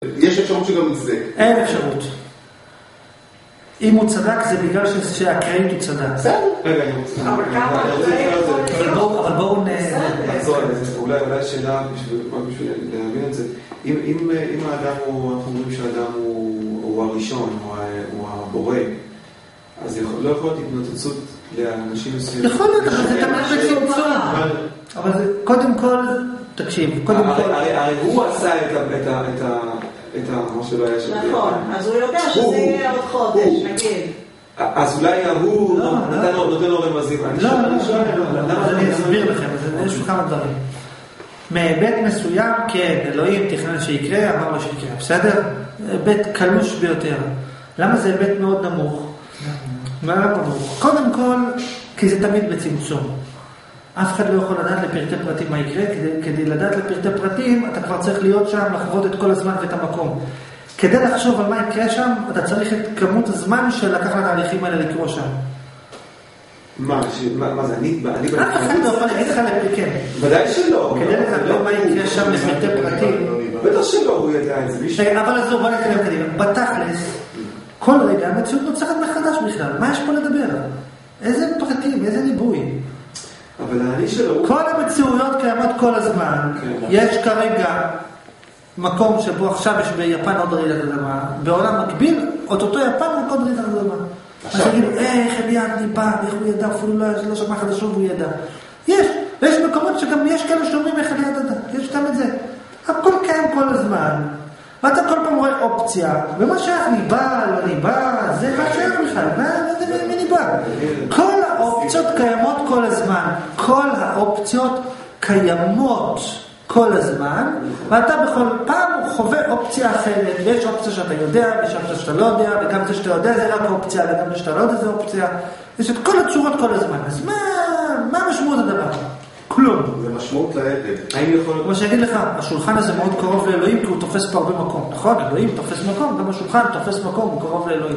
יש אפשרות שגם יצדק. אין אפשרות. אם הוא צדק זה בגלל שהקרדיט הוא צדק. בסדר. רגע, אני רוצה... אבל בואו נחזור על זה. אולי שאלה בשביל להבין את זה. אם האדם הוא, אנחנו אומרים שהאדם הוא הראשון, הוא הבורא, אז לא יכול להיות התנוצצות לאנשים מסוימים. יכול להיות, אבל זה תמיד בצמצום. אבל זה, קודם כל, תקשיב, קודם כל... הרי הוא עשה את מה שלא היה שם. נכון, אז הוא יודע שזה יהיה עוד חודש, נגיד. אז אולי הוא נותן לו רמזים. לא, אני אסביר לכם, יש כמה דברים. מהיבט מסוים, כן, אלוהים תכנן שיקרה, אמר לו שיקרה, בסדר? היבט קלוש ביותר. למה זה היבט מאוד נמוך? קודם כל, כי זה תמיד בצמצום. אף אחד לא יכול לדעת לפרטי פרטים מה יקרה, כדי לדעת לפרטי פרטים, אתה כבר צריך להיות שם, לחוות את כל הזמן ואת המקום. כדי לחשוב על מה יקרה שם, אתה צריך את כמות הזמן שלקח לתהליכים האלה לקרוא שם. מה זה? אני אף אחד לא יכול להגיד לך לפרקם. ודאי שלא. כדי לדעת מה יקרה שם לפרטי פרטים. בטח שלא, הוא ידע את זה. אבל אז בוא נתקדם קדימה. בתכלס, כל רגע המציאות נוצרת מחדש בכלל. מה יש פה לדבר? איזה פרטים, איזה ניבוי? אבל אני שלא... כל המציאויות קיימות כל הזמן. יש כרגע מקום שבו עכשיו יש ביפן עוד רעידת אדמה. בעולם מקביל, אותו יפן עוד רעידת אדמה. אז תגידו, איך אליאן ניפה, איך הוא ידע, אפילו לא שמע חדשות והוא ידע. ויש מקומות שגם יש כאלה שאומרים איך אליאן ידע. יש גם את זה. הכל קיים כל הזמן. ואתה כל פעם רואה אופציה, ומה שייך ניבא, לא ניבא, זה מה שייך בכלל, מי ניבא? כל האופציות קיימות כל הזמן, כל האופציות קיימות כל הזמן, ואתה בכל פעם חווה אופציה אחרת, ויש אופציה שאתה יודע, ויש אופציה שאתה לא יודע, וגם זה שאתה יודע זה רק אופציה, וגם שאתה לא יודע זה אופציה, יש את כל הצורות כל הזמן, אז מה משמעות הדבר? כלום. זה משמעות לעתד. כמו שאני אגיד לך, השולחן הזה מאוד קרוב לאלוהים, כי הוא תופס פה הרבה מקום. נכון, אלוהים תופס מקום, גם השולחן תופס מקום, הוא קרוב לאלוהים.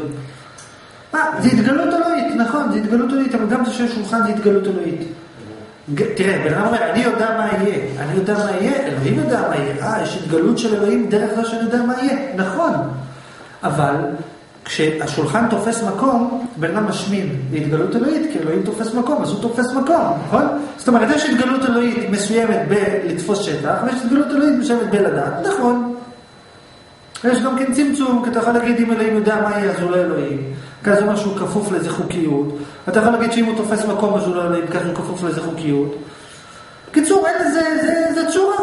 זה התגלות אלוהית, נכון, זה התגלות אלוהית, אבל גם זה שיש שולחן זה התגלות אלוהית. תראה, בן אדם אומר, אני יודע מה יהיה, אלוהים יודע מה יהיה. יש התגלות של אלוהים דרך זה שאני יודע מה יהיה, נכון. אבל כשהשולחן תופס מקום, בן אדם משמין להתגלות אלוהית, כי אלוהים תופס מקום, אז הוא תופס מקום, נכון? זאת אומרת, יש התגלות אלוהית מסוימת בלתפוס שטח, ויש התגלות אלוהית מסוימת בלדעת, נכון. יש גם כן צמצום, כי אתה יכול להגיד אם אלוהים יודע מה יהיה, אז הוא לא אלוהים. כזה אומר שהוא כפוף לאיזה חוקיות. אתה יכול להגיד שאם הוא תופס מקום, אז הוא לא אלוהים, כזה הוא כפוף לאיזה חוקיות. קיצור, אין זה צורה.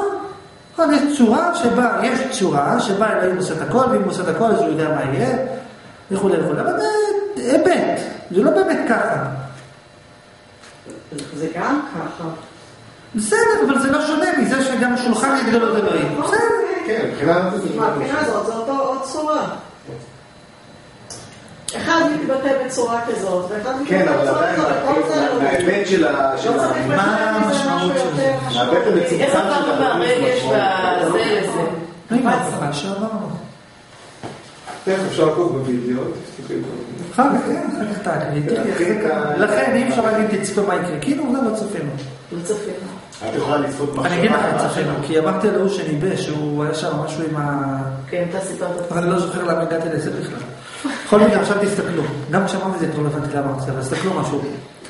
יש צורה שבה אלוהים עושה את הכל, ואם הוא עושה את הכל, אז הוא יודע מה יהיה. וכו'. אבל זה היבט, זה לא באמת ככה. זה גם ככה. בסדר, אבל זה לא שונה מזה שגם השולחן יתגלות אלוהים. בסדר. כן, מבחינה הזאת, זה אותו צורה. אחד מתבטא בצורה כזאת, ואחד מתבטא בצורה כזאת. ההיבט של מה המשמעות של זה? ההיבט המצומצם איזה פעם ברגש בזה לזה? מה הצפה שאמרנו? אפשר לעקוב בווידאו, אחר כך תעקבי. לכן, אם אפשר להגיד תצפה מה יקרה, כאילו לא צפינו. לא צפינו. את יכולה לצפות מחשבה. אני אגיד לך צפינו, כי אמרתי לו שניבא, שהוא היה שם משהו עם ה... כן, אתה סיפרת. אבל אני לא זוכר למה הגעתי לזה בכלל. בכל מקרה, עכשיו תסתכלו. גם כשאמרתי זה כבר לבנתי למה עכשיו, אז תסתכלו משהו.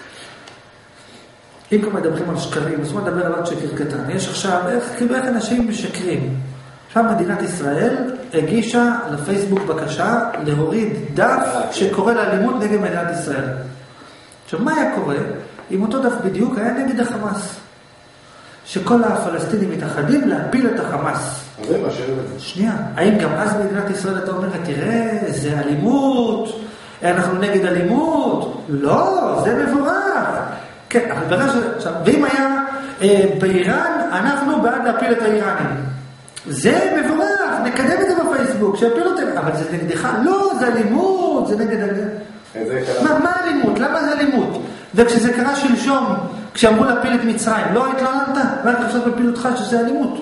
אם כבר מדברים על שקרים, אז בוא נדבר על עוד שקר קטן. יש עכשיו, איך אנשים משקרים. עכשיו מדינת ישראל הגישה לפייסבוק בקשה להוריד דף שקורא לאלימות נגד מדינת ישראל. עכשיו, מה היה קורה? אם אותו דף בדיוק היה נגד החמאס. שכל הפלסטינים מתאחדים להפיל את החמאס. אז זה מה שאלה. שנייה, האם גם אז מדינת ישראל אתה אומר, תראה, זה אלימות, אנחנו נגד אלימות? לא, זה מבורך. כן, אבל בגלל עכשיו, ואם היה באיראן, אנחנו בעד להפיל את האיראנים. זה מבורך, נקדם את זה בפייסבוק, שיפיל אותם, אבל זה נגדך, לא, זה אלימות, זה נגד... מה אלימות? למה זה אלימות? וכשזה קרה שלשום, כשאמרו להפיל את מצרים, לא התלוננת? רק עכשיו להפיל אותך שזה אלימות.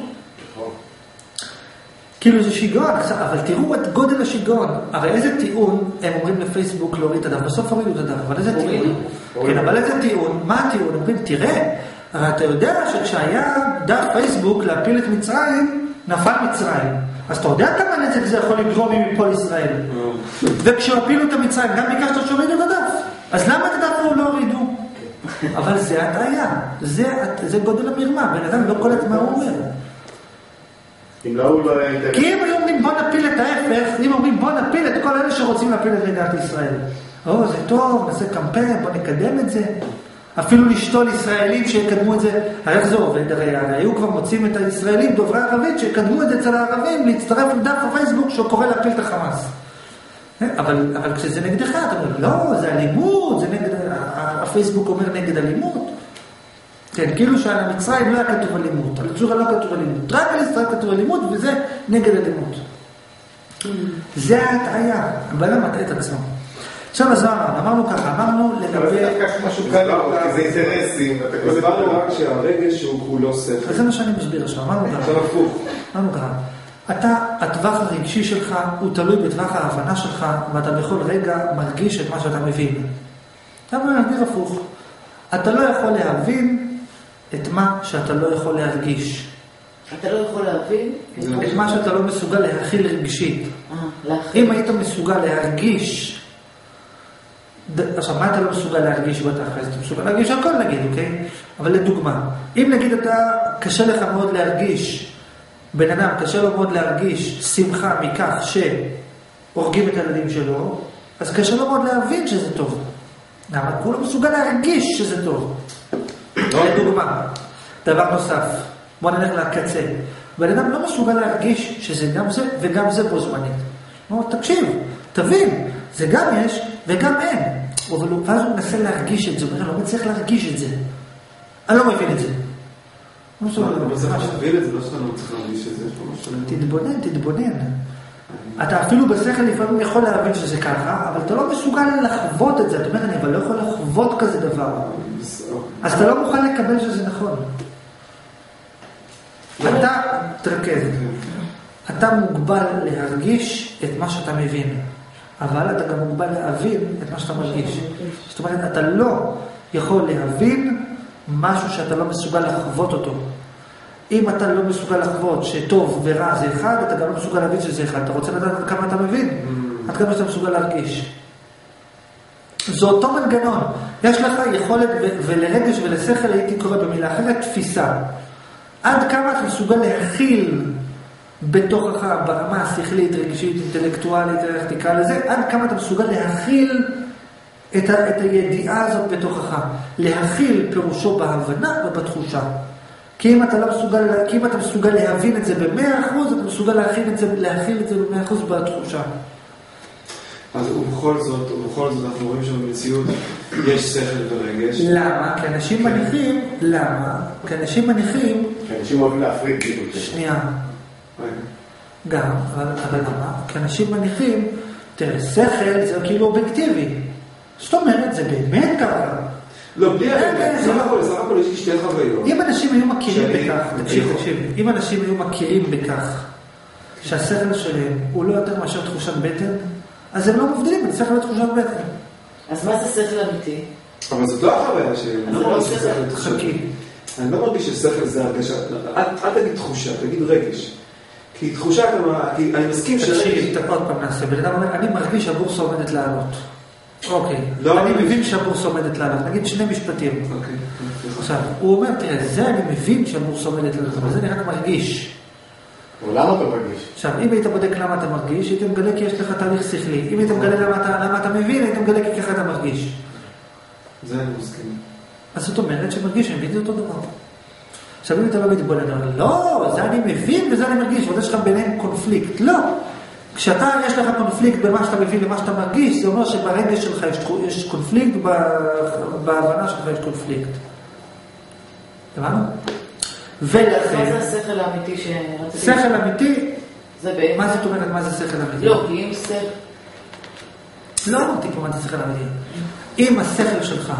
כאילו זה שיגעון, אבל תראו את גודל השיגעון. הרי איזה טיעון הם אומרים לפייסבוק להוריד את הדף, בסוף הורידו את הדף, אבל איזה טיעון? כן, אבל איזה טיעון? מה הטיעון? אומרים, תראה, הרי אתה יודע שכשהיה דף פייסבוק להפיל את מצרים, נפל מצרים. אז אתה יודע כמה נזק זה יכול לגרום עם מפול ישראל. וכשהפילו את המצרים, גם ביקשת שהורידו את הדף. אז למה את הדף לא הורידו? אבל זה הטעיה. זה גודל המרמה. בן אדם לא קולט מה הוא אומר. אם לא, הוא לא... כי אם היו אומרים בוא נפיל את ההפך, אם אומרים בוא נפיל את כל אלה שרוצים להפיל את מדינת ישראל. זה טוב, נעשה קמפיין, בוא נקדם את זה. אפילו לשתול ישראלים שיקדמו את זה. איך זה עובד? הרי היו כבר מוצאים את הישראלים דוברי ערבית שיקדמו את זה אצל הערבים להצטרף לדף הפייסבוק שקורא להפיל את החמאס. אבל כשזה נגדך, אתה אומר, לא, זה אלימות, זה נגד... הפייסבוק אומר נגד אלימות. כן, כאילו שעל המצרים לא היה כתוב אלימות, על הצורה לא כתוב אלימות, רק על ישראל כתוב אלימות, וזה נגד אלימות. זה ההטעיה, הבן מטעה את עצמו. עכשיו אז אמרנו ככה, אמרנו לגבי... אבל זה משהו קל, זה אינטרסים, הסברנו רק שהרגש הוא כולו שכל. זה מה שאני מסביר עכשיו, אמרנו ככה. עכשיו הפוך. אמרנו ככה, הטווח הרגשי שלך הוא תלוי בטווח ההבנה שלך, ואתה בכל רגע מרגיש את מה שאתה מבין. אתה מסביר הפוך. אתה לא יכול להבין את מה שאתה לא יכול להרגיש. אתה לא יכול להבין? את מה שאתה לא מסוגל להכיל רגשית. אם היית מסוגל להרגיש... עכשיו, מה אתה לא מסוגל להרגיש בתכלס? אתה מסוגל להרגיש הכל נגיד, אוקיי? אבל לדוגמה, אם נגיד אתה קשה לך מאוד להרגיש, בן אדם קשה לו מאוד להרגיש שמחה מכך שהורגים את הילדים שלו, אז קשה לו מאוד להבין שזה טוב. למה? הוא לא מסוגל להרגיש שזה טוב. לדוגמה, דבר נוסף, בוא נלך לקצה. בן אדם לא מסוגל להרגיש שזה גם זה וגם זה בו זמנית. תקשיב, תבין, זה גם יש וגם אין. ואז הוא מנסה להרגיש את זה, הוא לא מצליח להרגיש את זה. אני לא מבין את זה. לא צריך להבין את זה, לא שאתה לא צריך להרגיש את זה. תתבונן. אתה אפילו בשכל לפעמים יכול להבין שזה ככה, אבל אתה לא מסוגל לחוות את זה. אתה אומר, אני אבל לא יכול לחוות כזה דבר. אז אתה לא מוכן לקבל שזה נכון. אתה, תרכז, אתה מוגבל להרגיש את מה שאתה מבין, אבל אתה גם מוגבל להבין את מה שאתה מרגיש. זאת אומרת, אתה לא יכול להבין משהו שאתה לא מסוגל לחוות אותו. אם אתה לא מסוגל לחוות שטוב ורע זה אחד, אתה גם לא מסוגל להבין שזה אחד. אתה רוצה לדעת עד כמה אתה מבין? עד כמה שאתה מסוגל להרגיש. זה אותו מנגנון. יש לך יכולת, ולרגש ולשכל הייתי קורא במילה אחרת, תפיסה. עד כמה אתה מסוגל להכיל בתוכך, ברמה השכלית, רגשית, אינטלקטואלית, איך תקרא לזה, עד כמה אתה מסוגל להכיל את הידיעה הזאת בתוכך. להכיל פירושו בהבנה ובתחושה. כי אם אתה מסוגל להבין את זה ב100%, אתה מסוגל להכיל את זה ב100% בתחושה. אז ובכל זאת אנחנו רואים שבמציאות יש שכל ורגש. למה? כי אנשים מניחים, כי אנשים אוהבים להפריד. שנייה. גם, אבל למה? כי אנשים מניחים, תראה, שכל זה כאילו אובייקטיבי. זאת אומרת, זה באמת ככה. לא, בלי הרבה, סך הכל יש לי שתי חוויות. אם אנשים היו מכירים בכך, תקשיב, אם אנשים היו מכירים בכך, שהשכל שלהם הוא לא יותר מאשר תחושת בטן, אז הם לא מבדילים בין שכל לתחושת בטן. אז מה זה שכל אמיתי? אבל זאת לא החוויה שלי. חכי. אני לא מרגיש ששכל זה הרגשה. אל תגיד תחושה, תגיד רגש. כי תחושה, כי אני מסכים שרגש... תקשיב, עוד פעם נעשה. בן אדם אומר, אני מרגיש שהבורסה עומדת לעלות. אוקיי. אני מבין שהבורסה עומדת לעלות. נגיד שני משפטים. עכשיו, הוא אומר, תראה, זה אני מבין שהבורסה עומדת לעלות, אבל זה אני רק מרגיש. ולמה אתה מרגיש? עכשיו, אם היית בודק למה אתה מרגיש, היית מגלה כי יש לך תהליך שכלי. אם היית מגלה למה אתה מבין, היית מגלה כי ככה אתה מרגיש. זה אני מסכים. אז זאת אומרת שמרגיש, אני מבין זה אותו דבר. עכשיו, אם אתה לא מתבונן, לא, זה אני מבין וזה אני מרגיש, ועוד יש לך ביניהם קונפליקט. לא. כשאתה, יש לך קונפליקט במה שאתה מבין ומה שאתה מרגיש, זה אומר שברגש שלך יש קונפליקט, בהבנה שלך יש קונפליקט. הבנו? ולכן... מה זה השכל האמיתי שרציתי? שכל אמיתי? זה בעצם... מה זאת אומרת, מה זה שכל אמיתי? לא, כי אם שכל... לא אמרתי פה מה זה שכל אמיתי. אם השכל שלך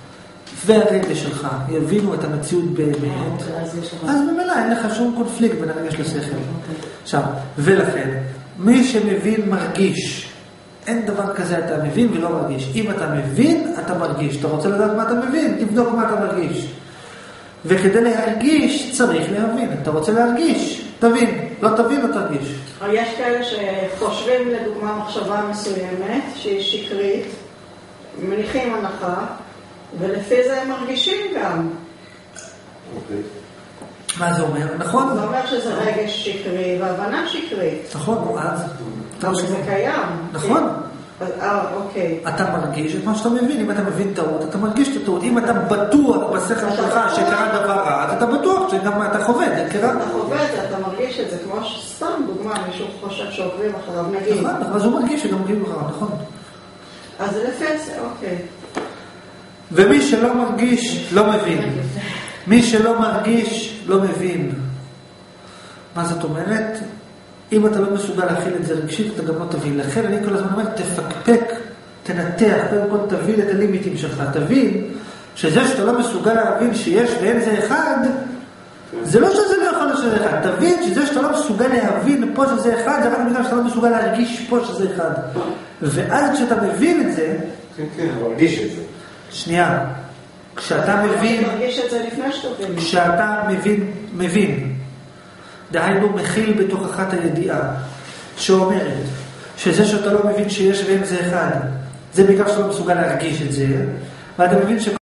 והרגש שלך יבינו את המציאות באמת, אז במילא אין לך שום קונפליקט בין הרגש לשכל. עכשיו, ולכן, מי שמבין מרגיש. אין דבר כזה, אתה מבין ולא מרגיש. אם אתה מבין, אתה מרגיש. אתה רוצה לדעת מה אתה מבין, תבדוק מה אתה מרגיש. וכדי להרגיש, צריך להבין. אתה רוצה להרגיש, תבין. לא תבין, לא תרגיש. יש כאלה שחושבים לדוגמה מחשבה מסוימת שהיא שקרית, מניחים הנחה, ולפי זה הם מרגישים גם. אוקיי. מה זה אומר? נכון? זה אומר שזה רגש שקרי והבנה שקרית. נכון, אז... אבל זה קיים. נכון. אוקיי. אתה מרגיש את מה שאתה מבין. אם אתה מבין טעות, אתה מרגיש את הטעות. אם אתה בטוח בשכל שלך שקרה דבר רע, אז אתה בטוח שגם אתה חווה את זה. אתה חווה את זה, אתה מרגיש את זה. כמו סתם דוגמה, מישהו חושב שעוקבים אחריו, נגיד. נכון, אז הוא מרגיש שגם עוקבים אחריו, נכון. אז זה לפי זה, אוקיי. ומי שלא מרגיש, לא מבין. מי שלא מרגיש, לא מבין. מה זאת אומרת? אם אתה לא מסוגל להכיל את זה רגשית, אתה גם לא תבין. לכן אני כל הזמן אומר, תפקפק, תנתח, קודם כל תבין את הלימיטים שלך. תבין שזה שאתה לא מסוגל להבין שיש ואין זה אחד, זה לא שזה לא יכול להיות שזה אחד. תבין שזה שאתה לא מסוגל להבין פה שזה אחד, זה רק בגלל שאתה לא מסוגל להרגיש פה שזה אחד. ואז כשאתה מבין את זה, כן, מרגיש את זה. שנייה, כשאתה מבין, מרגיש את זה לפני שתבין. כשאתה מבין, דהיינו מכיל בתוכך את הידיעה, שאומרת שזה שאתה לא מבין שיש ואין זה אחד, זה בגלל שאתה לא מסוגל להרגיש את זה, ואתה מבין